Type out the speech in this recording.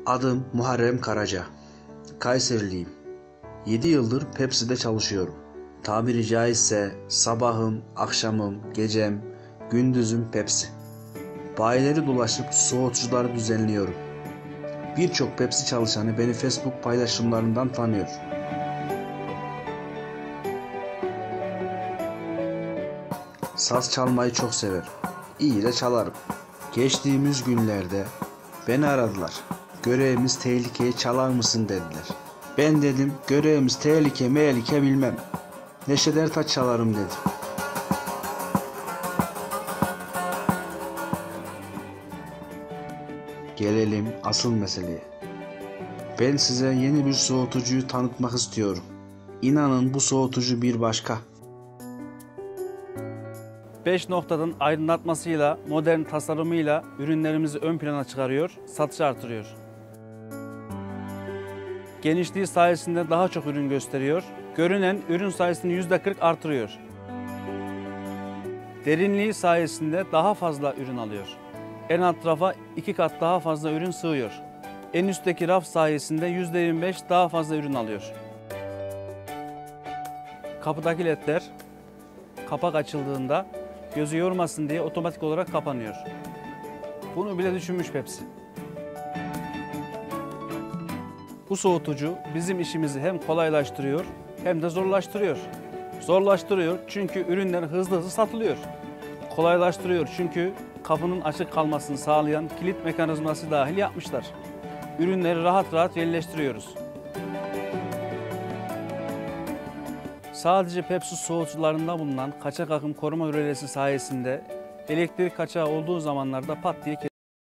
Adım Muharrem Karaca. Kayseriliyim. 7 yıldır Pepsi'de çalışıyorum. Tabiri caizse sabahım, akşamım, gecem, gündüzüm Pepsi. Bayileri dolaşıp soğutucuları düzenliyorum. Birçok Pepsi çalışanı beni Facebook paylaşımlarından tanıyor. Saz çalmayı çok severim. İyi de çalarım. Geçtiğimiz günlerde beni aradılar. Görevimiz tehlikeye çalar mısın dediler. Ben dedim görevimiz tehlike bilmem. Neşet Ertaş çalarım dedim. Gelelim asıl meseleye. Ben size yeni bir soğutucuyu tanıtmak istiyorum. İnanın bu soğutucu bir başka. 5 noktadan aydınlatmasıyla, modern tasarımıyla ürünlerimizi ön plana çıkarıyor, satışı artırıyor. Genişliği sayesinde daha çok ürün gösteriyor, görünen ürün sayısını %40 artırıyor. Derinliği sayesinde daha fazla ürün alıyor. En alt rafa 2 kat daha fazla ürün sığıyor. En üstteki raf sayesinde %25 daha fazla ürün alıyor. Kapıdaki ledler kapak açıldığında gözü yormasın diye otomatik olarak kapanıyor. Bunu bile düşünmüş Pepsi. Bu soğutucu bizim işimizi hem kolaylaştırıyor hem de zorlaştırıyor. Zorlaştırıyor çünkü ürünler hızlı satılıyor. Kolaylaştırıyor çünkü kapının açık kalmasını sağlayan kilit mekanizması dahil yapmışlar. Ürünleri rahat yerleştiriyoruz. Sadece Pepsi soğutucularında bulunan kaçak akım koruma rölesi sayesinde elektrik kaçağı olduğu zamanlarda pat diye